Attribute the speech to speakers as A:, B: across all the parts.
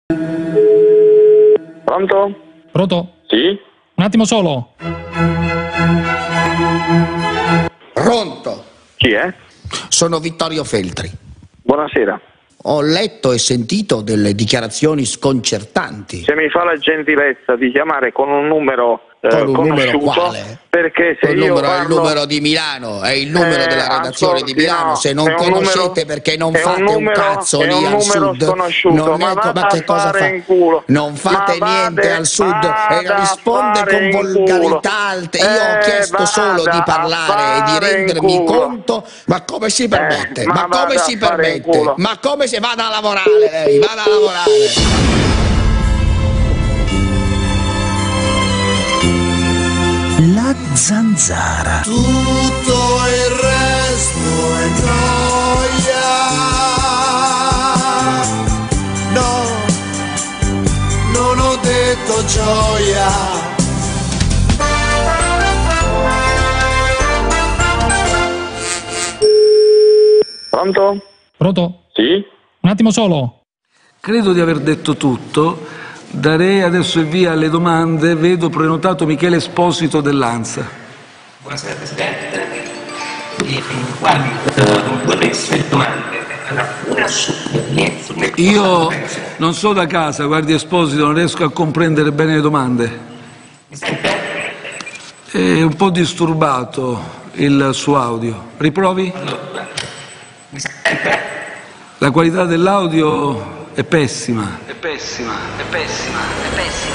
A: Pronto?
B: Pronto?
A: Sì?
B: Un attimo solo.
C: Pronto?
A: Chi è?
C: Sono Vittorio Feltri.
A: Buonasera.
C: Ho letto e sentito delle dichiarazioni sconcertanti.
A: Se mi fa la gentilezza di chiamare con un numero
C: Con un numero
A: conosciuto,
C: quale?
A: perché se
C: Il
A: io
C: numero è il
A: parlo...
C: numero di Milano, è il numero della redazione di Milano.
A: no,
C: Se non
A: è un
C: conoscete
A: numero-
C: perché non
A: è
C: fate un cazzo
A: è
C: lì
A: un
C: al
A: numero
C: sud.
A: sconosciuto,
C: Non
A: ma
C: è
A: vada
C: che
A: a
C: cosa
A: fare
C: fa?
A: in culo.
C: Non fate
A: Ma
C: niente
A: vada-
C: al sud e
A: vada a
C: risponde
A: fare
C: con
A: in
C: volgarità
A: culo.
C: alte. Io ho chiesto solo di
A: vada a
C: parlare e di
A: fare in
C: rendermi
A: culo.
C: conto. Ma come si permette?
A: ma
C: Ma come
A: vada
C: si
A: a fare in
C: permette?
A: culo.
C: Ma come si vada a lavorare lei? Vada a lavorare.
D: La zanzara.
E: Tutto il resto è gioia. No, non ho detto gioia.
A: Pronto?
B: Pronto?
A: Sì?
B: Un attimo solo.
F: Credo di aver detto tutto. Darei adesso il via alle domande. Vedo prenotato Michele Esposito dell'ANSA.
G: Buonasera Presidente. Quali vorrei essere domande? Una sulle
F: Io non so da casa, guardi Esposito, non riesco a comprendere bene le domande.
G: Mi sente?
F: È un po' disturbato il suo audio. Riprovi?
G: Mi sente?
F: La qualità dell'audio è pessima.
G: È pessima, è pessima, è pessima.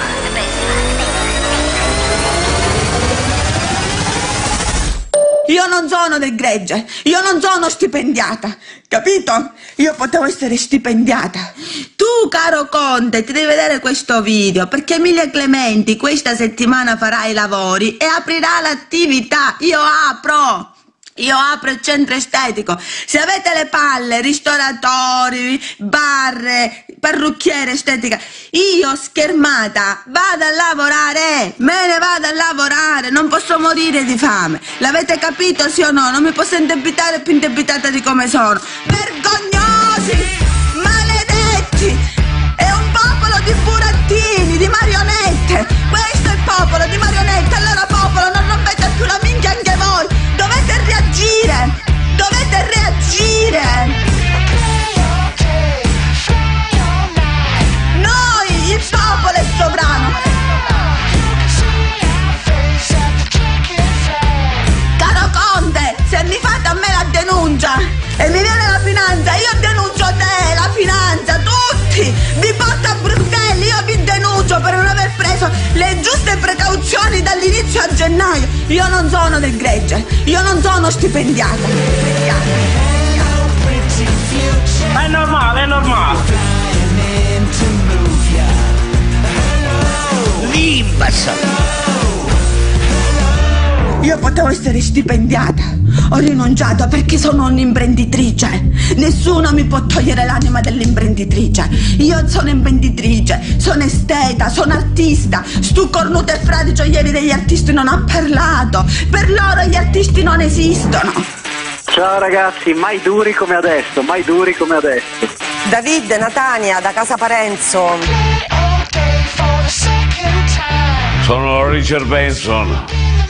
H: Io non sono del gregge, io non sono stipendiata, capito? Io potevo essere stipendiata. Tu, caro Conte, ti devi vedere questo video, perché Emilia Clementi questa settimana farà i lavori e aprirà l'attività. Io apro il centro estetico. Se avete le palle, ristoratori, bar, parrucchiere, estetica, io schermata vado a lavorare, me ne vado a lavorare, non posso morire di fame. L'avete capito, sì o no? Non mi posso indebitare più indebitata di come sono. Vergognosi, maledetti, è un popolo di burattini, di marionette. Questo è il popolo di marionette. Allora popolo, non rompete più la minchia anche voi. Dovete reagire, dovete reagire. Noi, il popolo è sovrano. Caro Conte, se mi fate a me la denuncia e mi viene la finanza, io denuncio te, la finanza, tutti. Vi porto a Bruxelles, io vi denuncio per non aver preso le giuste precauzioni dall'inizio a gennaio. Io non sono del gregge, io non sono stipendiata.
A: È normale, è normale.
H: Io potevo essere stipendiata, ho rinunciato perché sono un'imprenditrice. Nessuno mi può togliere l'anima dell'imprenditrice. Io sono imprenditrice, sono esteta, sono artista. Stu cornuto e fradicio ieri degli artisti non ha parlato. Per loro gli artisti non esistono.
I: Ciao ragazzi, mai duri come adesso, mai duri come adesso.
J: David, Natania, da Casa Parenzo.
K: Sono Richard Benson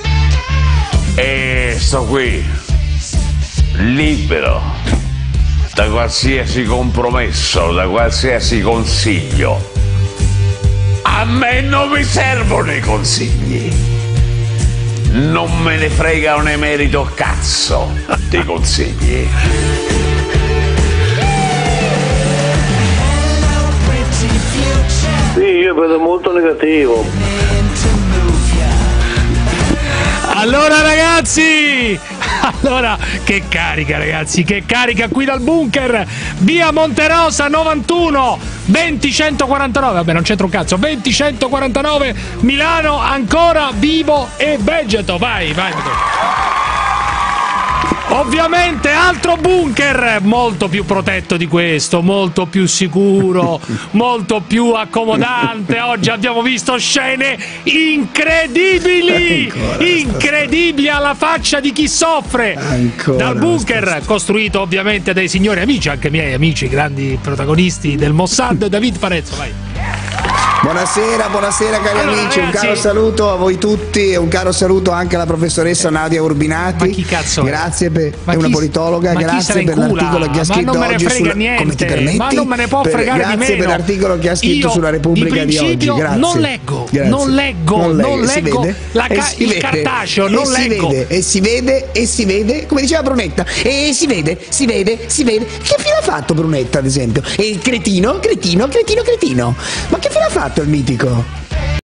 K: e sto qui, libero da qualsiasi compromesso, da qualsiasi consiglio. A me non mi servono i consigli, non me ne frega un emerito cazzo dei consigli.
I: Sì, io vedo molto negativo.
B: Allora ragazzi, che carica ragazzi, che carica qui dal bunker, via Monterosa 91 20149, vabbè non c'entra un cazzo, 20149 Milano, ancora vivo e vegeto, vai. Ovviamente altro bunker molto più protetto di questo, molto più sicuro, molto più accomodante. Oggi abbiamo visto scene incredibili, incredibili alla faccia di chi soffre. Dal bunker costruito ovviamente dai signori amici, anche miei amici, grandi protagonisti del Mossad. David Parenzo, vai.
C: Buonasera, buonasera cari
B: Allora,
C: amici, un
B: ragazzi-
C: caro saluto a voi tutti e un caro saluto anche alla professoressa Nadia Urbinati.
B: Ma chi cazzo è?
C: Grazie per
B: Ma
C: è una
B: chi-
C: politologa,
B: ma chi se
C: grazie
B: ne
C: per
B: incula?
C: l'articolo che ha
B: Ma
C: scritto
B: non me ne
C: oggi
B: frega
C: sulla
B: niente,
C: come ti permetti?
B: ma non me ne può fregare di
C: grazie
B: meno.
C: per l'articolo che ha scritto
B: Io,
C: sulla Repubblica di oggi.
B: principio,
C: Grazie.
B: non leggo,
C: Grazie.
B: non leggo
C: Si vede? E si
B: il
C: vede.
B: cartaceo, non
C: E si
B: leggo.
C: vede, e si vede, come diceva Brunetta, e si vede. Che fine ha fatto Brunetta, ad esempio? E il cretino. Ma che fine ha fatto il mitico?